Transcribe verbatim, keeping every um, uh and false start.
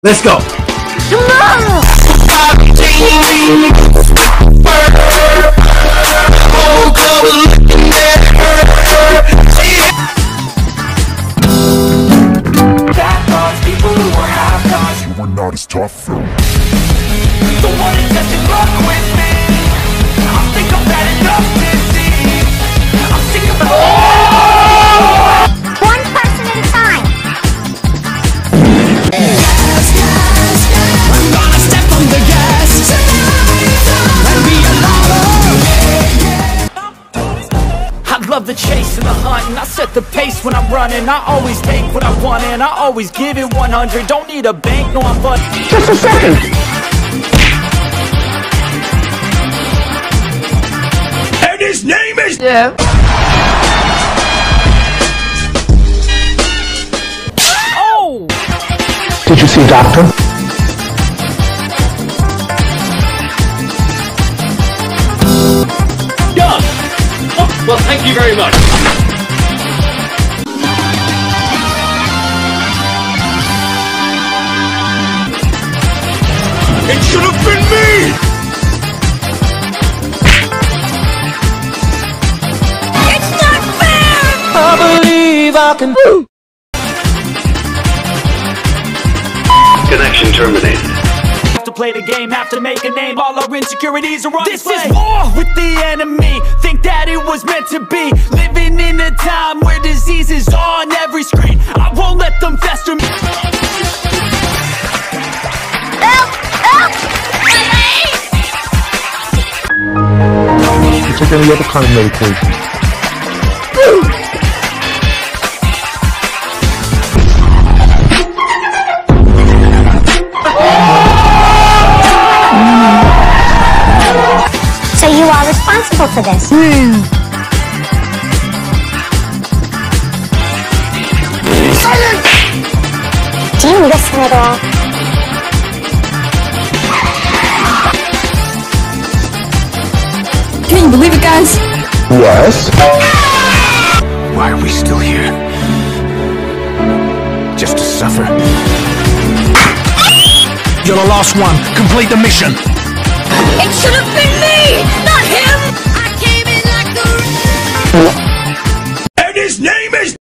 Let's go. Tomorrow. People who were half-nots, you were not as tough though. The one that doesn't fuck with me, I think I've had enough disease. I'm sick of oh! One person at a time. Gas, gas, gas. I'm gonna step on the gas and be a I love the chase and the hunt, and I set the pace when I'm running. I always take what I want and I always give it one hundred. Don't need a bank, no I'm fun. Just a second. And his name is Yeah. Oh! Did you see a doctor? Done! Oh, well, thank you very much. It should have been me! It's not fair. I believe I can do. Connection terminated. Have to play the game, have to make a name. All our insecurities are on this display. This is war with the enemy. Think that it was meant to be. Living in a time where disease is on every screen. I won't let them fester me. Help! Help! You take any other kind of medication? So you are responsible for this. Do you listen at all? Can you believe it, guys? Yes. Why are we still here? Just to suffer? You're the last one. Complete the mission. It should have been me, not him. I came in like the And his name is